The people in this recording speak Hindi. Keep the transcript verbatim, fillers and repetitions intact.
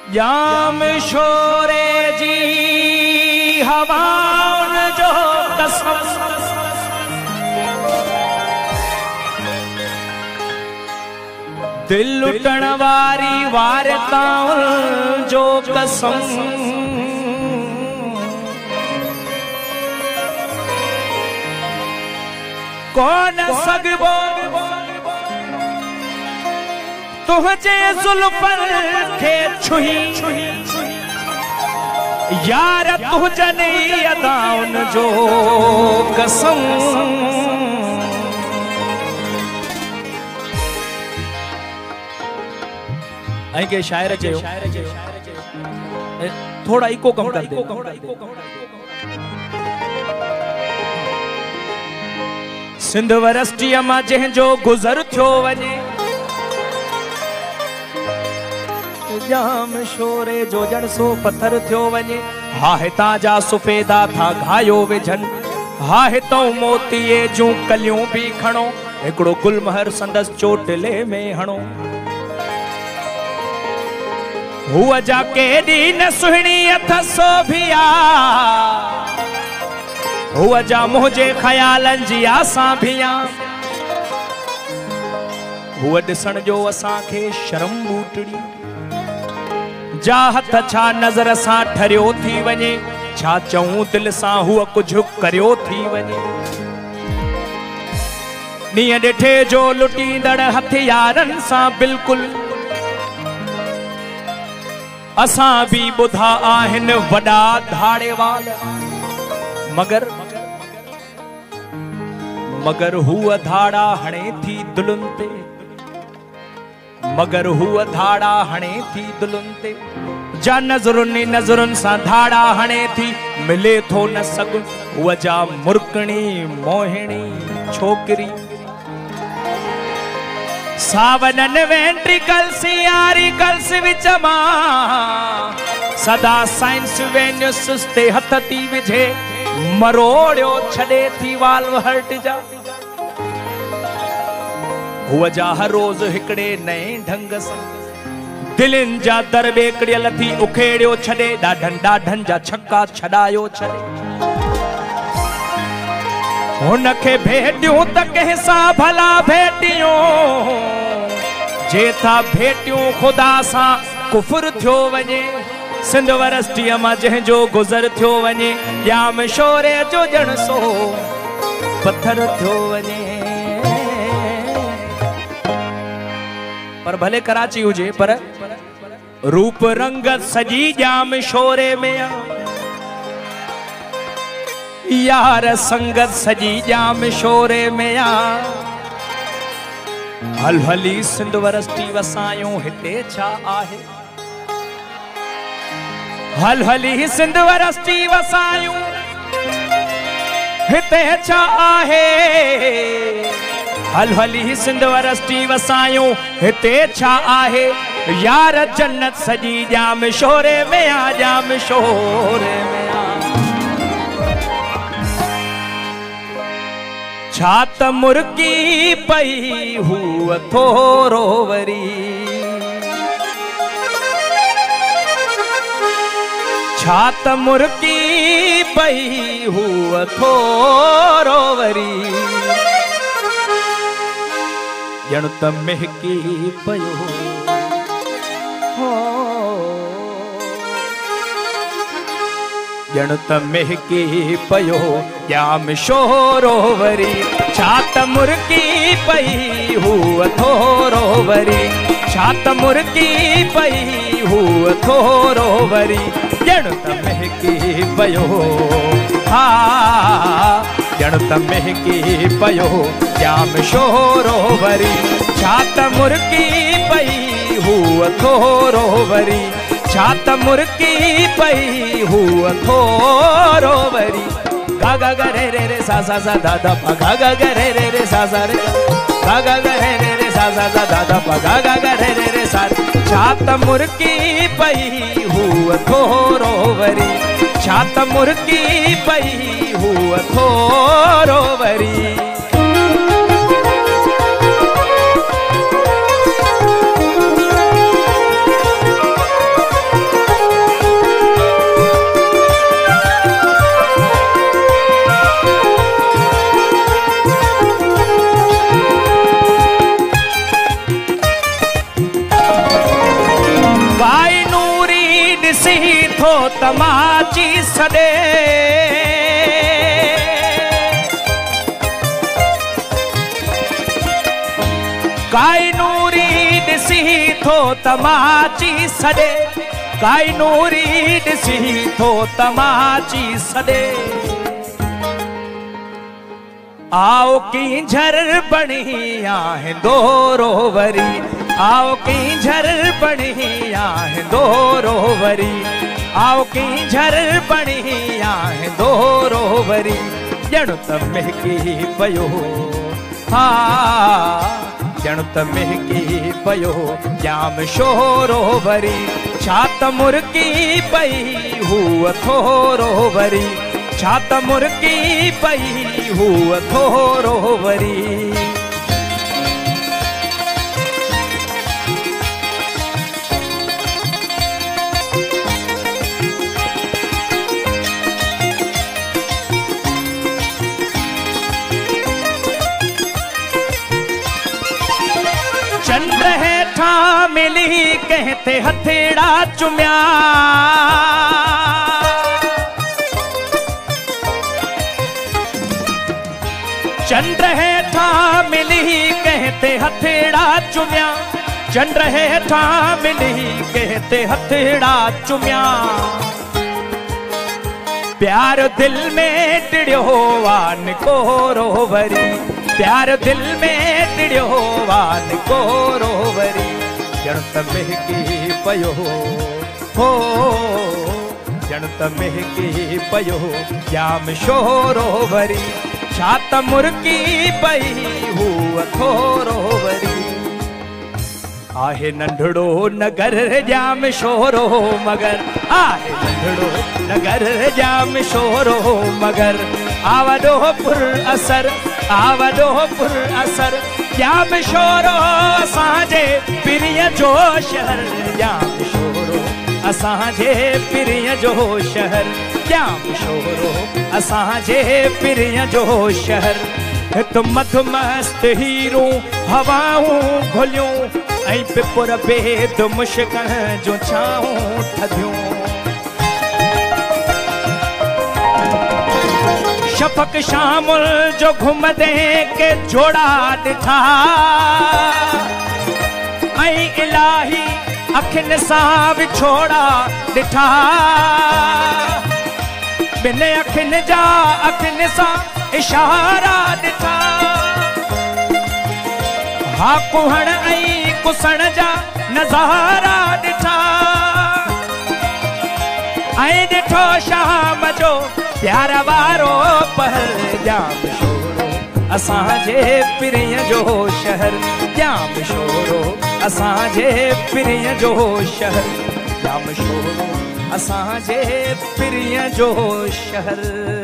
जाम शोरे जी हवाउन जो कसम दिल लुटण वारी वारताउन जो कसम कौन सगबो तुझे जुल्फन खे छुही यार तुझने अदाउन जो कसम ऐं के शायर चयो थोड़ा इको कम कर दे सिंध वरस्टीअ मां जंहिंजो गुज़र थियो वञे जाम शोरे जो जण सो पत्थर थियो वञे हा हितां जा सुफेदा था घायो विझनि हा हितां मोतीअ जूं कलियूं बि खणो हिकिड़ो गुलमहर संदसि चोटले में हणो हुआ जा केॾी न सुहिणी अथसो भिया हुआ जा मुझे ख़यालन जी आसां भिया हुआ ॾिसण जो असां खे शर्म बूटड़ी जा हथ छा नज़र सां ठरियो थी वञे छा चऊं दिल सां हुआ कुझु करियो थी वञे ॾींहं ॾिठे जो लुटींदड़ हथियारनि सां बिल्कुलु असां भी बुधा आहिन वडा धाड़े वाल मगर मगर हुआ धाड़ा हणे थी दुल्हन ते मगर हुआ धाड़ा हणे थी दुल्हन ते जा नज़रुनि नज़रुनि सां धाड़ा हणे थी मिले थो न सग हुआ जा मुर्कणी मोहिणी छोकरी सावनन वेंट्रिकल्स यारिकल्स विच मां सदा साइंस वेन्यूस ते हथ थी विझे मरोड़ियो छॾे थी वाल्व हर्ट जा हुआ जा हर रोज़ हिकिड़े नए ढंग सां दिलनि जा दर बेकड़ियल थी उखेड़ियो छॾे ॾाढनि ॾाढनि जा छक्का छॾायो छॾे हुन खे भेटियूं त कंहिंसां भला भेटियूं जे था भेटियूं ख़ुदा सां कुफर थियो वञे सिंध वरस्टीअ मां जंहिंजो गुज़र थियो वञे जाम शोरे जो ॼण सो पत्थर थियो वञे पर भले कराची हुजे पर रूप रंगत सजी जाम शोरे में आ यार संगत सजी जाम शोरे में आ हल हली सिंध वरस्टी वसायूं हिते छा आहे हल हली सिंध वरस्टी वसायूं हिते छा आहे हल हली सिंध वरस्टी वसायूं हिते छा आहे यार जन्नत सजी जाम शोरे में आ जाम शोरे में आ छा त मुर्गी पई हुआ थोरो वरी छा त मुर्गी पई हुआ थोरो वरी ॼण त महकी पयो हो ॼण त महकी पयो जाम शोरो वरी छा त मुर्गी पई हुआ थोरो वरी छा त मुर्गी पई हुआ थोरो वरी ॼण त महकी पयो हा ॼण त महकी पयो जाम शोरो वरी छा त मुर्गी पई हुआ थोरो वरी छा त मुर्गी पई हुआ थोरो वरी गा गा गा रे रे रे सा सा सा दा दा पा गा गा गा रे रे रे सा सा रे गा गा गा रे रे रे सा सा सा दा दा पा गा गा गा रे रे रे सा छा त मुर्गी पई हुआ थोरो वरी छा त मुर्गी पई हुआ थोरो वरी ॾिसी थो तमाची सॾे काई नूरी ॾिसी थो तमाची सॾे काई नूरी ॾिसी थो तमाची सॾे आओ की झर बणी आहे दोरो वरी आओ की झर बणी आहे दोरो वरी आओ की झर बणी आहे दोरो वरी ॼण त महकी पियो हा ॼण त महकी पियो जाम शोरो वरी छा त मुर्की पई हूअ थोरो वरी छा त मुर्की पई हूअ थोरो वरी चंद्र हेठा मिली कहते हथेड़ा चुम्या चंद्र हेठा मिली कहते हथेड़ा चुम्या चंद्र हेठा मिली कहते हथेड़ा चुम्या प्यार दिल में टिड़ियो वान कोरो वरी प्यार दिल में टिड़ियो वान कोरो वरी ॼण त महकी पियो हो ॼण त महकी पियो जाम शोरो वरी छा त मुर्की पई हूअ थोरो वरी आहे नंढड़ो नगर जाम शोरो मगर आहे नंढड़ो नगर जाम शोरो मगर आवडो पुर असर आवडो पुर असर जाम शोरो असांजे पिरीअ जो शहर जाम शोरो असांजे पिरीअ जो शहर जाम शोरो असांजे पिरीअ जो शहर हिकु मधुमस्त हीरो हवाऊं घुलियूं ऐं पिपुर बेद मुश्कन जो छाऊं थधियूं शफ़क़ शामुल जो घुमदे के जोड़ा ॾिठा ऐं इलाही अखियुनि सां विछोड़ा ॾिठा ॿिनि अखियुनि जा अखियुनि सां इशारा ॾिठा हा कुहण ऐं कुसण जा नज़ारा ॾिठा ऐं ॾिठो शाम जो प्यार वारो पहर जाम शोरो असांजे पिरीअ जो शहर जाम शोरो असांजे पिरीअ जो शहर जाम शोरो असांजे पिरीअ जो शहर।